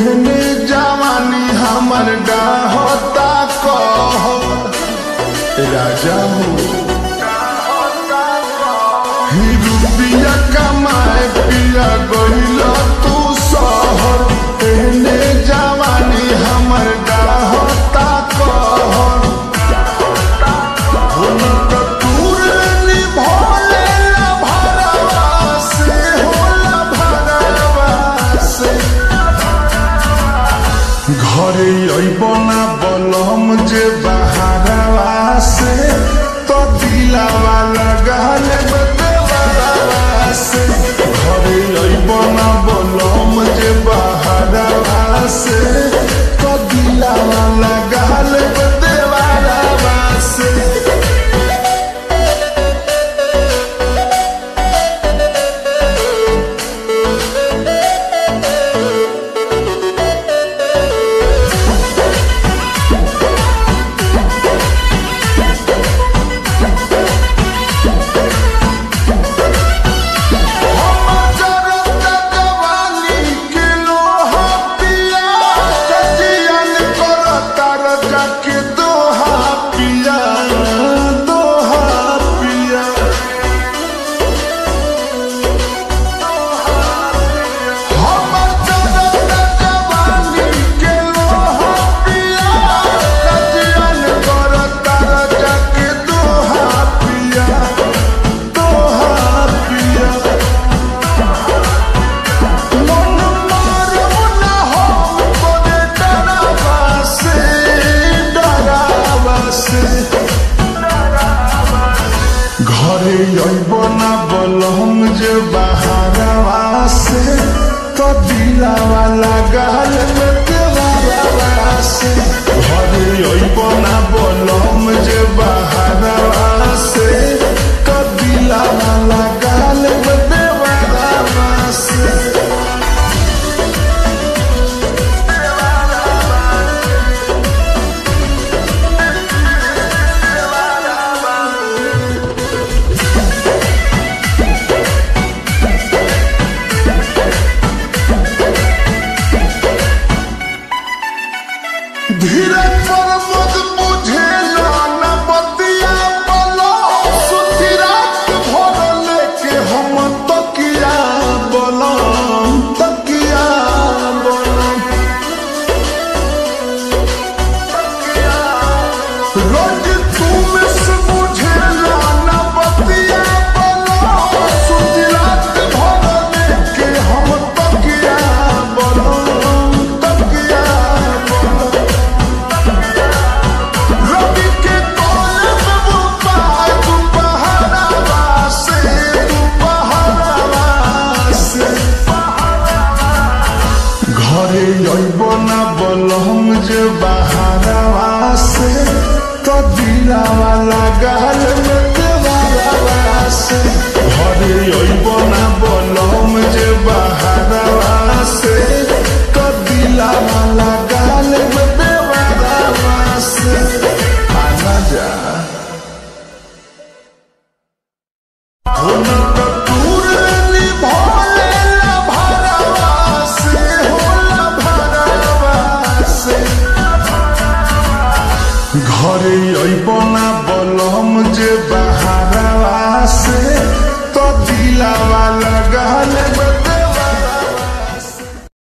एहने जवानी हमर डाहता कह राजा हो रुपया कमाए पिया गइल तू शहर एहने जवानी हमर डाहता कह घरे अइबना बलम जे बहारवा से तो दिलावा लगाल देवरवा से घरे अइबना बलम जे बहारवा से तो दिलावा लगाल देवरवा से घरे अइबना बलम जे बहारवा से तो दिलावा लगाल देवरवा से घरे अइबना बलम जे बहारवा से तो दिलावा लगाल देवरवा से धीरे पर मत बुझे ना बतिया बोलो सुधी रात भर लेके हम तकिया बोलो तकिया बोलो रोज तुम से बुझे ना बतिया बोलो सुधी रात भर लेके हम तकिया बोलो तकिया बोलो घरे अइबना बलम जे बहारवा से तो दिलावा लगाल देवरवा से घरे अइबना बलम जे बहारवा से तो दिलावा लगाल देवरवा से आना जा घरे अइबना बलम जे बहारवा से तो दिलावा लगाल